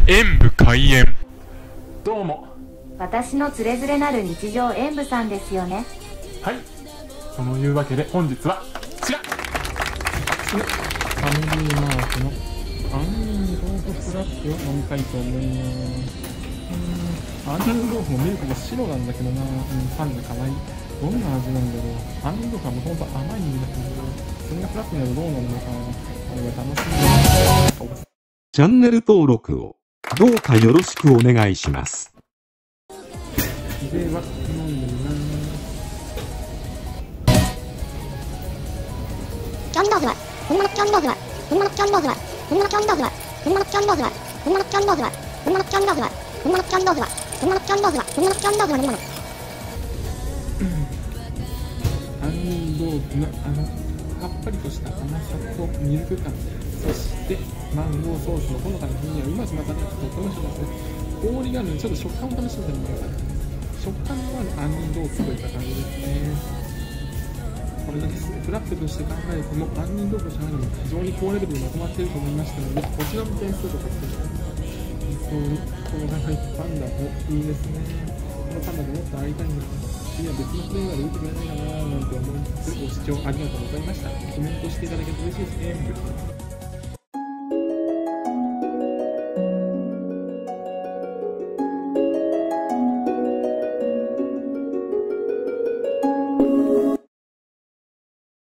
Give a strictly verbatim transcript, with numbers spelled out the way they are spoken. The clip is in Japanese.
演武開演。どうも。 私のつれづれなる日常演武さんですよね。 はい。そのいうわけで本日はこちら。ファミリーマートの杏仁豆腐フラッペを飲みたいと思います。うーん、杏仁豆腐もミルクが白なんだけどな、うん、パンが可愛い。どんな味なんだろう。杏仁豆腐はもともと甘いんだけど、それがフラッペになるとどうなるのか、あれは楽しみです。 チャンネル登録をどうかよろしくお願いします。 では飲んでみます。 キャンディー豆腐は、本物キャンディー豆腐は、本物キャンディー豆腐は、本物キャンディー豆腐は、本物キャンディー豆腐は、本物キャンディー豆腐は、本物キャンディー豆腐は、本物キャンディー豆腐は、本物キャンディー豆腐は、本物キャンディー豆腐は飲み物。 杏仁豆腐のあのさっぱりとした甘さとミルク感、そしてマンゴーソースのほのかな風味がうまくまたね、とってもしますね。氷がね、ちょっと食感を楽しんでみてください。食感のある杏仁豆腐といった感じですね。これだけフラッペとして考えても杏仁豆腐として考えても非常に高レベルでまとまっていると思いましたので、こちらの点数とかって本当にこの長いパンダもいいですね。このパンダでもっと会いたいんですが、次は別のプレイヤーで打ってくれないかななんて思いつつ、ご視聴ありがとうございました。コメントしていただけると嬉しいですね。